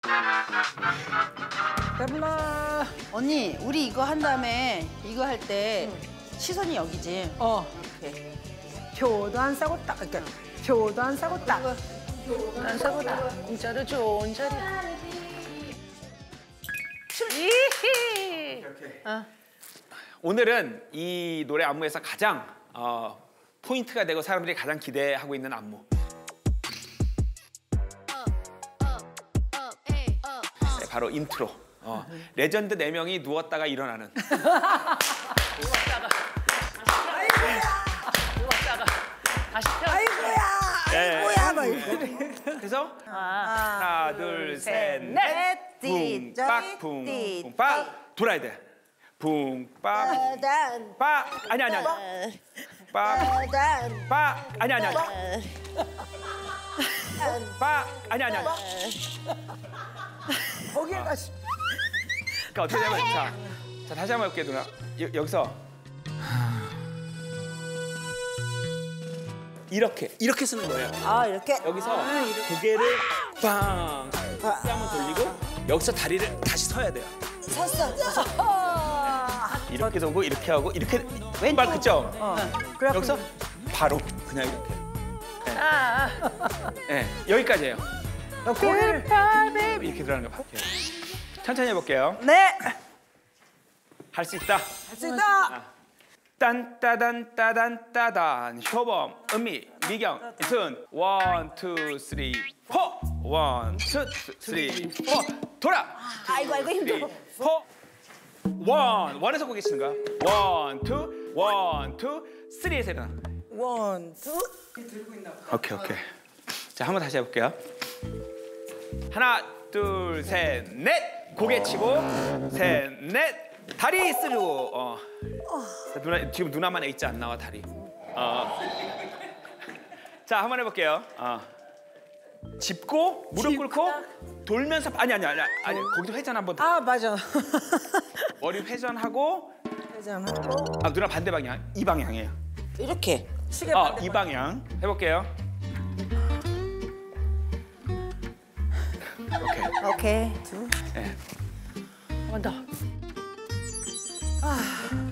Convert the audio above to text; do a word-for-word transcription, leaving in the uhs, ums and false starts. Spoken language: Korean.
배불러. 언니, 우리 이거 한 다음에 이거 할 때 시선이 여기지. 어. 이렇게. 표도 안 싸고 딱. 그러니까 표도 안 싸고 딱. 안 사고 다 공짜로 좋은 자리. 이히. 어. 오늘은 이 노래 안무에서 가장 어, 포인트가 되고 사람들이 가장 기대하고 있는 안무. 네, 바로 인트로. 어, 레전드 네 명이 누웠다가 일어나는. 누웠다가. 누웠다가. 다시 펴. 아이고야. 네. 아이고야. 막 이렇게. 그래서 하나, 하나, 둘, 셋, 넷. 붕빡, 붕, 붕빡. 돌아야 돼. 붕빡. 빠. 아니, 아니, 아니. 빠. 빠. 아니, 아니, 아니. 빠. 아니, 아니, 아니. 거기에 다시. 그러니까 어떻게 되면 자, 자 다시 한번 해볼게요 누나. 여, 여기서 이렇게 이렇게 쓰는 거예요. 아 이렇게. 여기서 고개를 빵 한번 돌리고 여기서 다리를 다시 서야 돼요. 섰어. 이렇게 서고 이렇게 하고 이렇게 왼발 그죠? 어. 여기서 바로 그냥 이렇게. 네, 아, 네, 여기까지예요. 고개를. 이렇게 들어가는 거 볼게요. 천천히 해볼게요. 네. 할 수 있다. 할 수 있다. 딴따단 따단 따단 효범 은미 미경 이순 원 투 쓰리 포 원 투 쓰리 포 돌아 아이고 아이고 힘들어. 포원 원에서 고개 치는 거야 원투원투 쓰리에서 일어나. 원, 투. 오케이 오케이. 자 한번 다시 해볼게요. 하나 둘 셋 넷 고개 치고 셋 넷 다리 쓰고 어. 자, 누나 지금 누나만 H자 안 나와 다리. 어. 자 한번 해볼게요. 어. 짚고 무릎 꿇고 돌면서 아니 아니 아니 아니 거기서 회전 한번 더. 아 맞아. 머리 회전하고 회전하고. 아 누나 반대 방향 이 방향이에요. 이렇게. 시계 어, 반대 이 방향 해볼게요. 오케이. 오케이. 두. 네. 한번 더. 아.